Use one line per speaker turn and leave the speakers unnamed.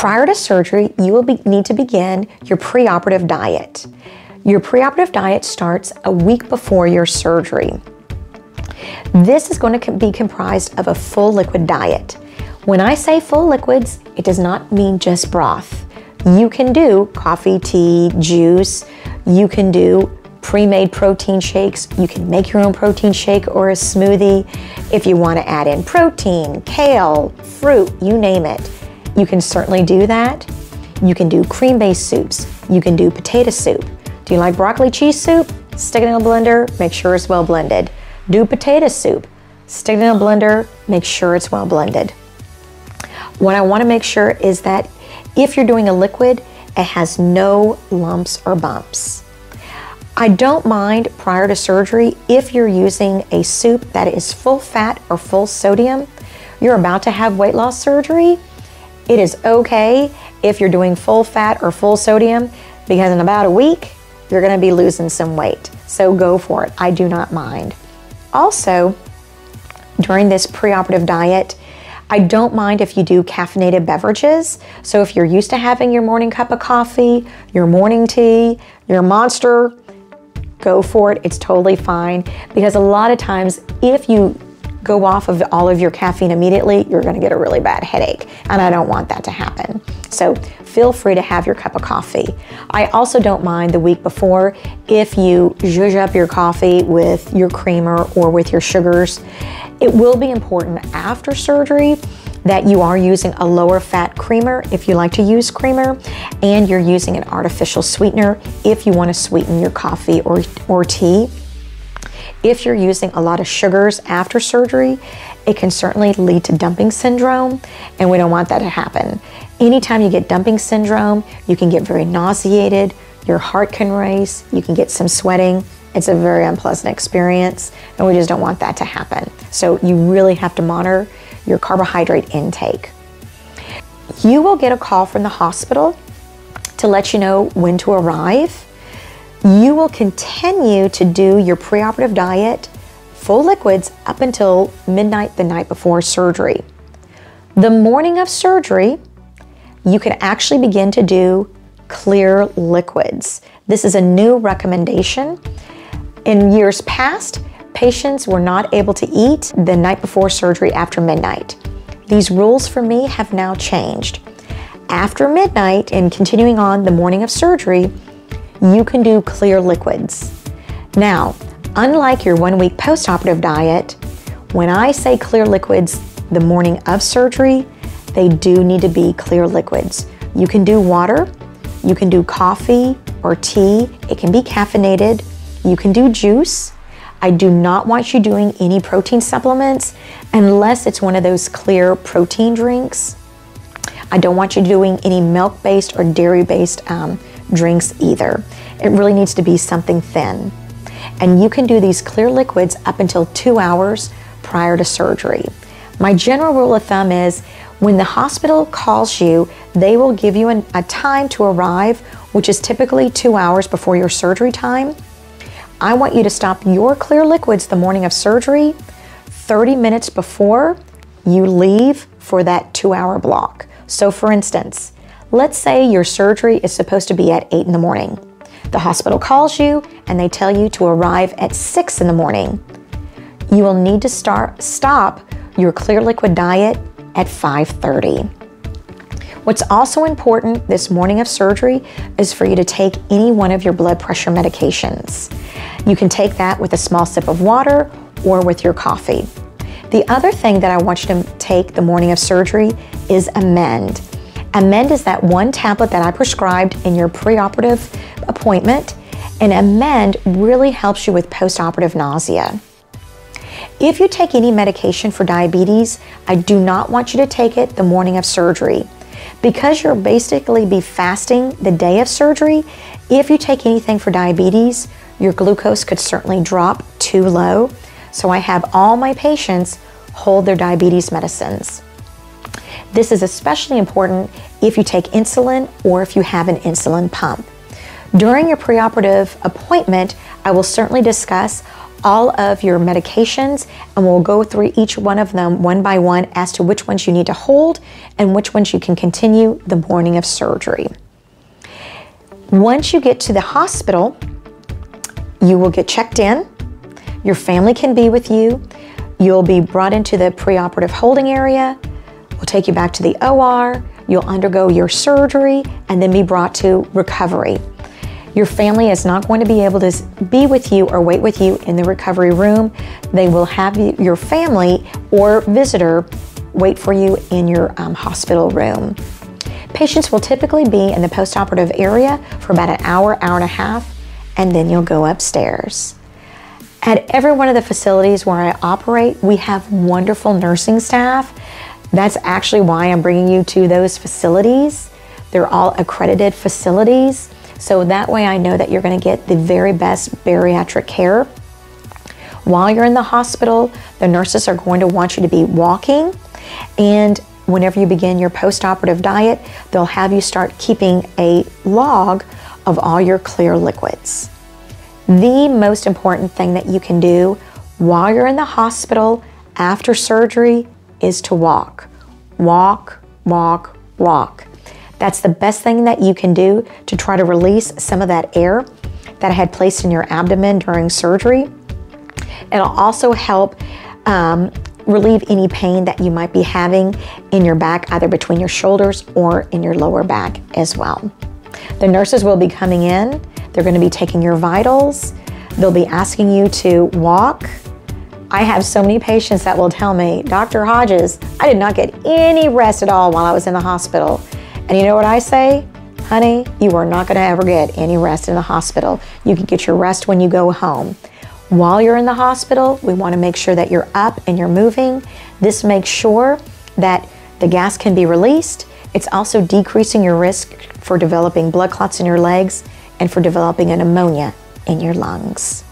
Prior to surgery, you will need to begin your preoperative diet. Your preoperative diet starts a week before your surgery. This is going to be comprised of a full liquid diet. When I say full liquids, it does not mean just broth. You can do coffee, tea, juice. You can do pre-made protein shakes. You can make your own protein shake or a smoothie. If you want to add in protein, kale, fruit, you name it, you can certainly do that. You can do cream-based soups. You can do potato soup. Do you like broccoli cheese soup? Stick it in a blender, make sure it's well blended. Do potato soup. Stick it in a blender, make sure it's well blended. What I want to make sure is that if you're doing a liquid, it has no lumps or bumps. I don't mind prior to surgery if you're using a soup that is full fat or full sodium. You're about to have weight loss surgery. It is okay if you're doing full fat or full sodium, because in about a week, you're going to be losing some weight. So go for it. I do not mind. Also, during this preoperative diet, I don't mind if you do caffeinated beverages. So if you're used to having your morning cup of coffee, your morning tea, your Monster, go for it. It's totally fine, because a lot of times if you go off of all of your caffeine immediately, you're going to get a really bad headache, and I don't want that to happen. So feel free to have your cup of coffee. I also don't mind the week before if you zhuzh up your coffee with your creamer or with your sugars. It will be important after surgery that you are using a lower fat creamer if you like to use creamer, and you're using an artificial sweetener if you want to sweeten your coffee or tea. If you're using a lot of sugars after surgery, it can certainly lead to dumping syndrome, and we don't want that to happen. Anytime you get dumping syndrome, you can get very nauseated, your heart can race, you can get some sweating. It's a very unpleasant experience, and we just don't want that to happen. So you really have to monitor your carbohydrate intake. You will get a call from the hospital to let you know when to arrive. You will continue to do your preoperative diet, full liquids, up until midnight the night before surgery. The morning of surgery, you can actually begin to do clear liquids. This is a new recommendation. In years past, patients were not able to eat the night before surgery after midnight. These rules for me have now changed. After midnight and continuing on the morning of surgery, you can do clear liquids. Now, unlike your 1 week postoperative diet, when I say clear liquids the morning of surgery, they do need to be clear liquids. You can do water, you can do coffee or tea, it can be caffeinated, you can do juice. I do not want you doing any protein supplements unless it's one of those clear protein drinks. I don't want you doing any milk-based or dairy-based drinks either. It really needs to be something thin. And you can do these clear liquids up until 2 hours prior to surgery. My general rule of thumb is when the hospital calls you, they will give you a time to arrive, which is typically 2 hours before your surgery time. I want you to stop your clear liquids the morning of surgery 30 minutes before you leave for that 2 hour block. So for instance, let's say your surgery is supposed to be at 8 in the morning. The hospital calls you and they tell you to arrive at 6 in the morning. You will need to stop your clear liquid diet at 5:30. What's also important this morning of surgery is for you to take any one of your blood pressure medications. You can take that with a small sip of water or with your coffee. The other thing that I want you to take the morning of surgery is Amend. Amend is that one tablet that I prescribed in your preoperative appointment, and Amend really helps you with postoperative nausea. If you take any medication for diabetes, I do not want you to take it the morning of surgery. Because you'll basically be fasting the day of surgery, if you take anything for diabetes, your glucose could certainly drop too low. So I have all my patients hold their diabetes medicines. This is especially important if you take insulin or if you have an insulin pump. During your preoperative appointment, I will certainly discuss all of your medications, and we'll go through each one of them one by one as to which ones you need to hold and which ones you can continue the morning of surgery. Once you get to the hospital, you will get checked in. Your family can be with you. You'll be brought into the preoperative holding area. We'll take you back to the OR. You'll undergo your surgery and then be brought to recovery. Your family is not going to be able to be with you or wait with you in the recovery room. They will have your family or visitor wait for you in your hospital room. Patients will typically be in the postoperative area for about an hour, hour and a half, and then you'll go upstairs. At every one of the facilities where I operate, we have wonderful nursing staff. That's actually why I'm bringing you to those facilities. They're all accredited facilities. So that way I know that you're going to get the very best bariatric care. While you're in the hospital, the nurses are going to want you to be walking, and whenever you begin your postoperative diet, they'll have you start keeping a log of all your clear liquids. The most important thing that you can do while you're in the hospital after surgery is to walk. Walk, walk, walk. That's the best thing that you can do to try to release some of that air that I had placed in your abdomen during surgery. It'll also help relieve any pain that you might be having in your back, either between your shoulders or in your lower back as well. The nurses will be coming in. They're going to be taking your vitals. They'll be asking you to walk. I have so many patients that will tell me, Dr. Hodges, I did not get any rest at all while I was in the hospital. And you know what I say? Honey, you are not going to ever get any rest in the hospital. You can get your rest when you go home. While you're in the hospital, we want to make sure that you're up and you're moving. This makes sure that the gas can be released. It's also decreasing your risk for developing blood clots in your legs and for developing a pneumonia in your lungs.